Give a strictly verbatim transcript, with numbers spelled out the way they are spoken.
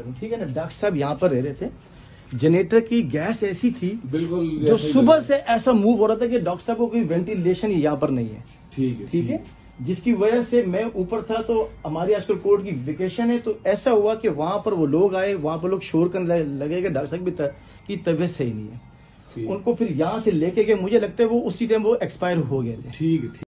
रहा हूँ, ठीक है ना। डॉक्टर साहब यहाँ पर रह रहे थे, जनरेटर की गैस ऐसी थी बिल्कुल जो सुबह से ऐसा मूव हो रहा था कि डॉक्टर साहब को कोई वेंटिलेशन यहाँ पर नहीं है, ठीक है ठीक है, जिसकी वजह से मैं ऊपर था। तो हमारी आजकल कोर्ट की वेकेशन है, तो ऐसा हुआ कि वहां पर वो लोग आए, वहां पर लोग शोर करने लगे कि डॉक्टर साहब की की तबीयत सही नहीं है। उनको फिर यहाँ से लेके गए, मुझे लगता है वो उसी टाइम वो एक्सपायर हो गए थे। ठीक है।